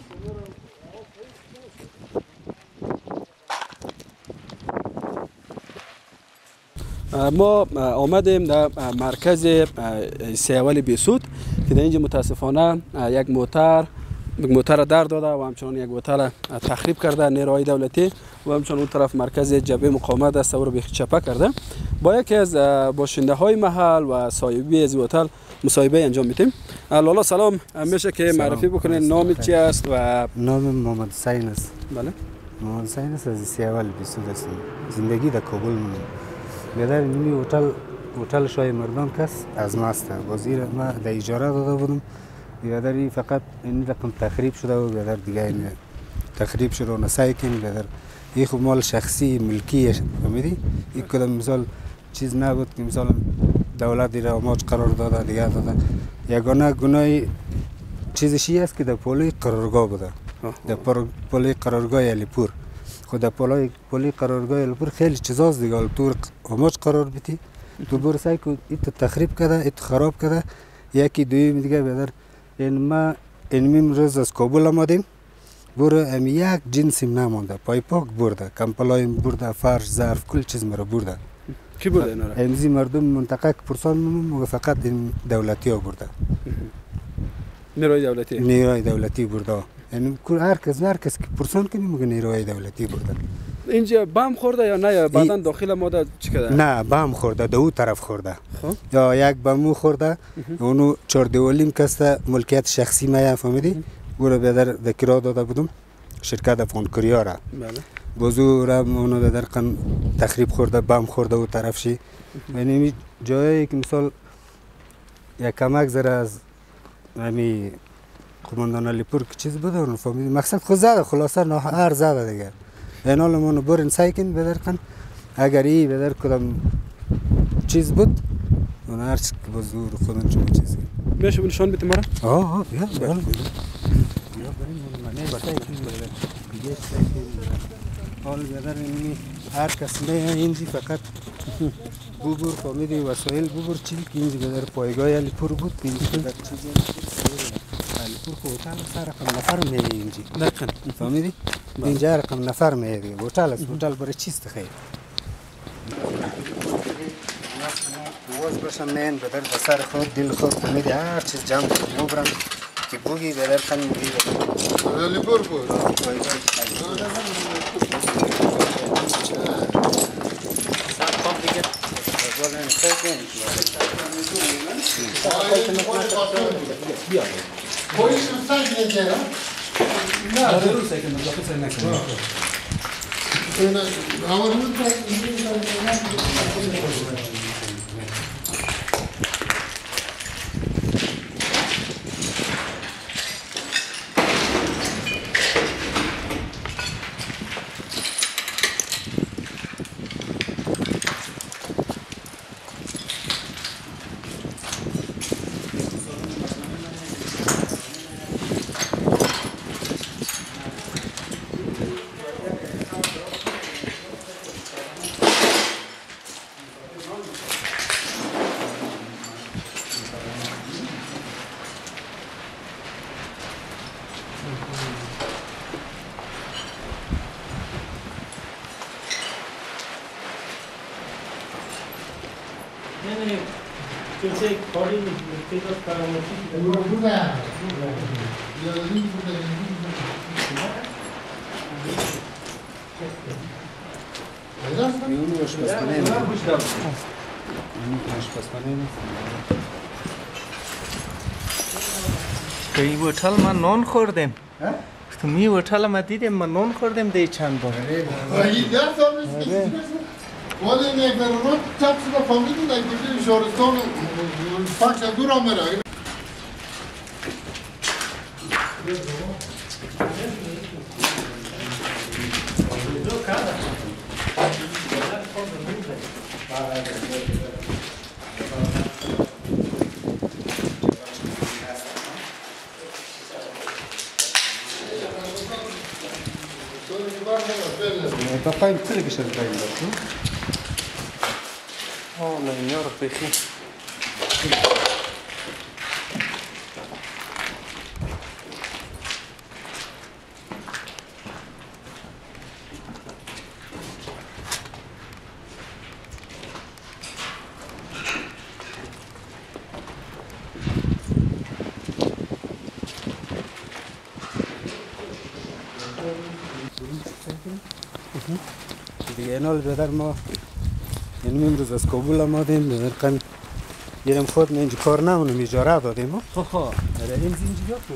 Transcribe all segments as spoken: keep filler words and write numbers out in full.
ما آمدیم در مرکز سیاول بیسود که در اینجا متاسفانه یک موتر یک موتر در داده و همچنان یک موتر تخریب کرده نیروهای دولتی و همچنان اون طرف مرکز جبهه مقاومت است او رو بیخ چپه کرده. با یکی از باشنده های محل و صاحبی از هتل مصاحبه انجام میدیم. لالا سلام، میشه که معرفی بکنین نام چی است؟ و نام محمد حسین است. بله محمد حسین است، از سیاول بیسود است. زندگی در کابل مونم. بیادر نیمی هتل هتل شاه مردان کس از ماست. وزیر ما در اجاره داده بودم. بیادری فقط این رقم تخریب شده و بیادر دیگه این تخریب شده و نسای کن بیادر. این خب مال شخصی ملکیه، فهمیدی؟ این کدام مثال چیز نبود که مثلا دولت دیره آماج قرار داده دیگه داده. یگانه گناه چیزشی است که در پولی قرارگاه بوده. در پولی قرارگاه علیپور. خود در پولی پولی قرارگاه علیپور خیلی چیزاست دیگه. تو آماج قرار بیتی. تو برو سعی کن ایت تخریب کرده، ایت خراب کرده. یکی دوی دیگه بیادر این ما اینمیم روز از کابل آمدیم. برو امی یک جنسیم نمانده. پای پاک برده. کمپلایم برده، فرش، ظرف، کل چیز مرا برده. کی برده اینا را؟ امزی مردم منطقه که پرسان میمون فقط این دولتی ها برده. نیروی دولتی؟ نیروی دولتی برده. یعنی هر کس هر کس که پرسان کنیم میگه نیروی دولتی برده. اینجا بم خورده یا نه؟ یا بعداً داخل ماده چی کرده؟ نه بم خورده، دو طرف خورده. یا یک بمو خورده، اونو چهار دیوالیم کسته ملکیت شخصی ما فهمیدی؟ برو بیادر دکرا داده بودم شرکت افغانکوریا را. بله. بازو را اونو بیادر قن تخریب خورده، بم خورده و طرف شی. یعنی جایی که مثال یک کمک زره از همی قماندان علیپور که چیز بوده اونو فهمیدی؟ مقصد خود زده خلاصه نه هر زده دیگه. این حال منو برین سعی کن بیادر قن اگر ای بیادر کدام چیز بود اون هر چی که بازو رو خودن چون چیزی. میشه نشان بدیم مرا؟ آه آه بیا بیا. حال بیادر اینی هر کس نه اینجی فقط بوبر فامیلی وسایل بوبر چی که اینجی بیادر پایگاه علیپور بود اینجی بیادر چیزی علیپور که هتل سر رقم نفر میه اینجی دقیقا فامیلی؟ اینجا رقم نفر میه دیگه هتل است هتل برای چیست خیلی واز باشم نین بیادر بسر خود دل خود فامیلی هر چیز جمع کنیم برم که بوگی بیادر خنی میگی علیپور بود Pois não sai de dinheiro? Não, eu não sei que não, já pensei naquilo. Agora não tem. Pensei que pode ter que ficar uma notícia. تو این هتل ما نان خوردیم. تو می هتل ما دیدیم ما نان خوردیم دی چند بار. Olha, minha vergonha, tá precisa da família, daí que ele chora, então, faca dura melhor. Papai, tu que estás bem, والله يعرف بخير دیگه اینال بدر ما این امروز از کابل آمدیم بدر کن یرم خود اینجا کار نمونم اجاره دادیم ما خب خب آره این زنجیرا تو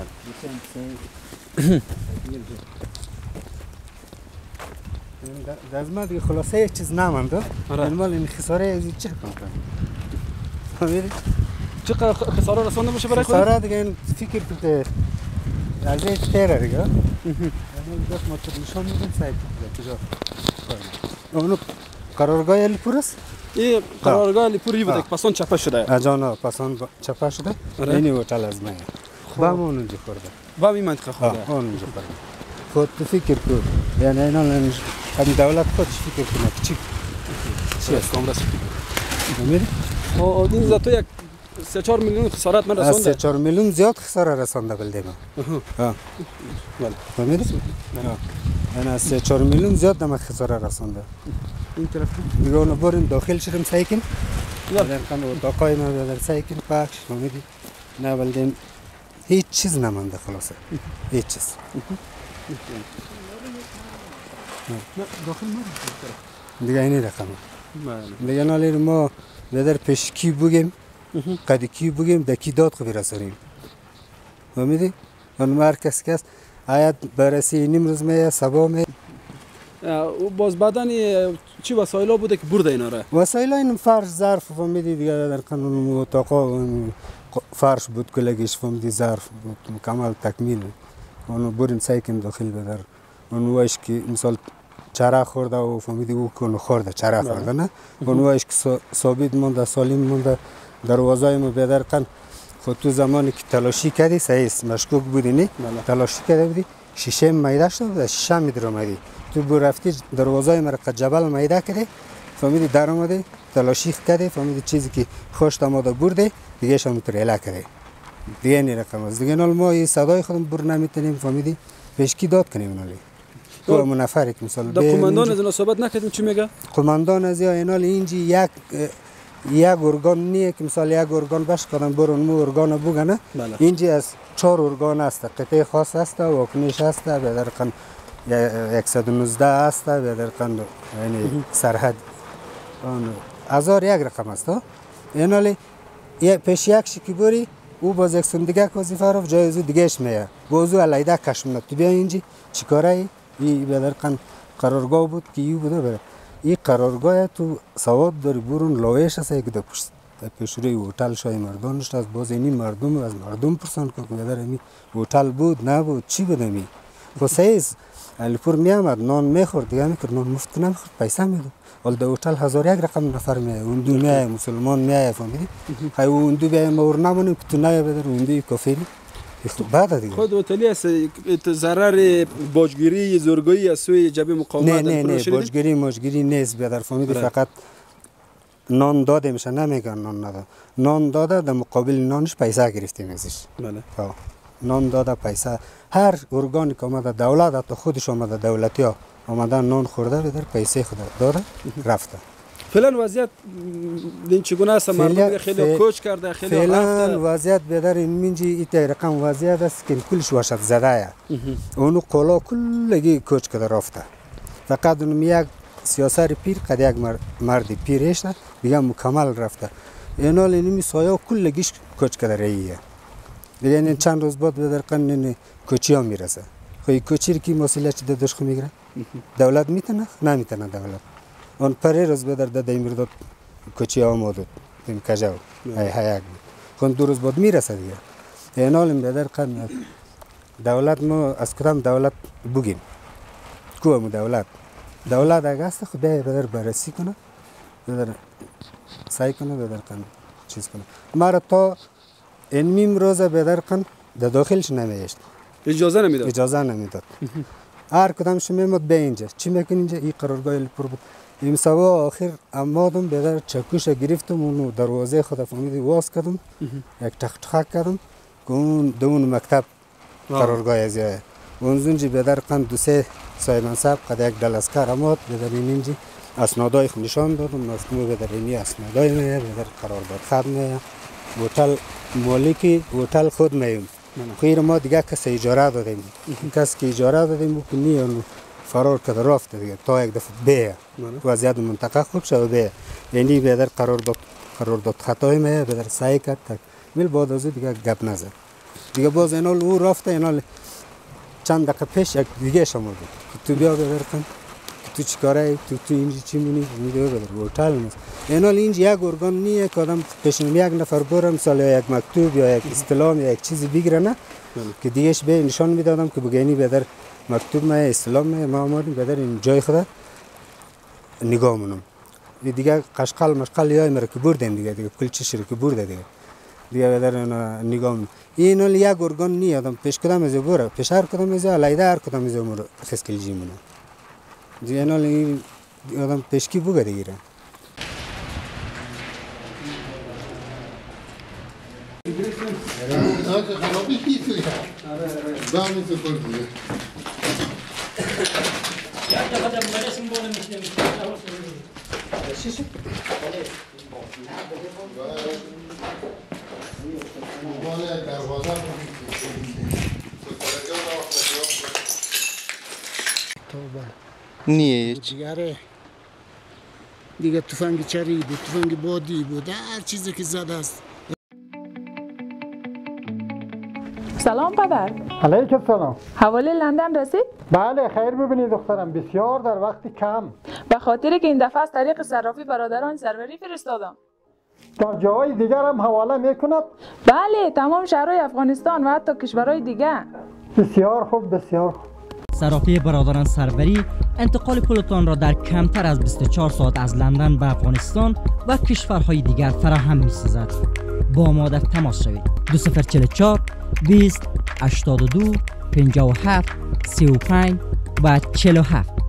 از ما دیگه خلاصه یک چیز نمانده این مال این خساره از چه کنم فهمیدی؟ چقدر خساره رسانده باشه برای خودت؟ خساره دیگه این فکر کنه از این تیره دیگه اما دست ما تو نشان میدیم سعی کنیم کجا اونو قرارگاه لیپور است؟ این قرارگاه لیپوری بوده که پسان چپه شده اجانا پسان چپه شده اینی هتل از من با ما اونجا خورده با این منطقه خورده اونجا خورده خود تو فکر کن یعنی اینا این دولت خودش فکر کنه که چی چی است کامرس می‌بینی؟ او این زاتو یک سه چهار میلیون خسارت من از سه رسانده چهار میلیون زیاد خساره رسانده بلده ما ها بله فهمیدی؟ انا از سه چهار میلیون زیاد دم خساره رسانده این طرف دیگه اونو بریم داخل شدیم سعی کن یا در کن اتاقای ما در سعی کن پاکش فهمیدی؟ نه بلده هیچ چیز نمانده خلاصه هیچ چیز داخل ما دیگه اینی رقمه بله دیگه نالی ما بدر پیش کی بگیم قدی کی بگیم دکی داد خو برسونیم فهمیدی؟ اون مرکز کس آیت بررسی نیم روز میه سبا می باز بعدن چی وسایل بوده که برده اینا را وسایل این فرش ظرف فهمیدی دیگه در قانون اتاقا فرش بود کلگیش فهمیدی ظرف بود مکمل تکمیل اونو بریم سعی کنیم داخل بدر اون وایش که مثال چرا خورده و فهمیدی او کنو خورده چرا خورده نه اون وایش که ثابت مونده سالم مونده دروازه ما بدر قن خود تو زمانی که تلاشی کردی صحیح مشکوک بودی نه تلاشی کرده بودی شیشه میده شد شیشه میدرامدی تو بو رفتی دروازه مرق جبل میده کردی فهمیدی در اومدی تلاشی کردی فهمیدی چیزی که خوش آماده برده دیگه شام تو ریلا کردی دیگه نی رقم است دیگه نال ما صدای خودم بر نمیتونیم فهمیدی پیشکی داد کنیم نالی تو منفری که مثلا دا کماندان از اینا صحبت نکردیم چی میگه کماندان از یا اینال اینجی یک یک ارگان نیه که مثلا یک ارگان باش کردن برون مو ارگان بگنه اینجی از چهار ارگان است قطعه خاص است واکنش است به در قن صد و نوزده است به در قن یعنی سرحد اون هزار یک رقم است اینال پیش یک شکی بری او باز یک سندگه وظیفه رو جای از دیگهش میه بازو علیده کشمنه تو بیا اینجی چیکاره ای به در قن قرارگاه بود که یو بوده بره این قرارگاه تو سواد داری برون لایش است که در پیش روی هتل شای مردان است از باز اینی مردم از مردم پرسان که در می هتل بود نبود چی بود می خصیص لیپور می آمد نان میخورد دیگه میکرد نان مفت نمیخورد پیسه میداد ول در هتل هزار یک رقم نفر میای اون دو میای مسلمان میای فهمیدی خی اون دو بیای ما ور نمونیم که تو نیا بدر اون دو کافری بعد دیگه خود هتلی است ضرر باجگیری زورگویی از سوی جبهه مقاومت نه نه نه باجگیری ماجگیری نیست بیادر فهمیدی فقط نان داده میشه نمیگن نان نده نان داده در مقابل نانش پیسه گرفتیم ازش بله نان داده پیسه هر ارگانی که آمده دولت حتی خودش آمده دولتی ها آمده نان خورده در پیسه خود داده رفته فعلا وضعیت این چگونه است مردم خیلی کوچ کرده خیلی فعلا وضعیت بدر این منجی ایت رقم وضعیت است که کلش واشد زده اونو قلا کلگی کوچ کرده رفته فقط اون یک سیاسر پیر قد یک مرد پیرش دیگه مکمل رفته اینال اینمی سایه کلگیش کوچ کرده رهیه دیگه این چند روز بعد بدر قن کوچی ها میرسه خواهی کوچی که مسئله چی دادش خو میگره دولت میتونه نمیتونه دولت اون پره روز بدر داده میرداد کوچی آماده تیم کجاو های هایک خون دو روز بعد میرسه دیگه اینال بدر قن دولت ما از کدام دولت بگیم کوم دولت دولت اگه است خود بیای بدر بررسی کنه بدر سعی کنه بدر کن چیز کنه مرا تا این میم روزه بدر کن در داخلش نمیشت اجازه نمیداد اجازه نمیداد هر کدامش میمد به اینجا چی میکنه اینجا این قرارگاه لیپور بود این سوا آخر امادم بدر چکوش گرفتم اونو دروازه خود فهمیدی واس کردم یک تخت خاک کردم که اون دون مکتب قرارگاه ازیه اون زنجی بدر کن دو سه سایمان صاحب قد یک دل اسکر اماد بدر اینجی اسنادای خود نشان دادم ناسکمو بدر اینی اسنادای میه بدر قرارداد خود میه هتل مالکی هتل خود میم خیر ما دیگه کس اجاره دادیم کس که اجاره دادیم بود نی فرار کرده رفت دیگه تا یک دفعه به وضعیت منطقه خوب شد به یعنی به در قرار داد قرار داد خطای ما به در سعی کرد میل بعد از دیگه گپ نزد دیگه باز اینا او رفته اینا چند دقیقه پیش یک دیگه شما بود تو بیا ببر کن تو چیکاره تو تو اینجا چی مونی میگه ببر هتل نیست اینا اینجا یک ارگان نیه که آدم پیشنم یک نفر برم مثلا یک مکتوب یا یک استلام یا یک چیزی بگیره نه که دیگهش به نشان میدادم که بگینی به در مکتوب ما استلام ما آمدیم به در این جای خدا نگاه مونم دیگه قشقال مشقال یا مرا که بردیم دیگه دیگه کل چیز رو که برده دیگه دیگه به در نگاه مونم این یک ارگان نیه آدم پیش کدام از بره پیش هر کدام از علیده هر کدام از مرا خسکل جی مونم دیگه اینا این آدم پیشکی بگه دیگه Anche خرابی هیچ نیست. دامی تو کردی. یا تا خدا مرسیم بودم میشنم. چیشی؟ بالا دروازه نیه هیچ دیگره دیگه تفنگ چری بود تفنگ بادی بود هر چیزی که زده است. سلام پدر. علیکم سلام. حواله لندن رسید؟ بله خیر ببینید دخترم بسیار در وقت کم. به خاطر که این دفعه از طریق صرافی برادران سروری فرستادم. در جاهای دیگر هم حواله میکند؟ بله تمام شهرهای افغانستان و حتی کشورهای دیگه. بسیار خوب بسیار خوب. صرافی برادران سروری انتقال پولتان را در کمتر از بیست و چهار ساعت از لندن به افغانستان و کشورهای دیگر فراهم می‌سازد. با ما در تماس شوید. دو صفر چهار چهار بیست هشتاد و دو پنجاه و هفت سی و پنج و چهل و هفت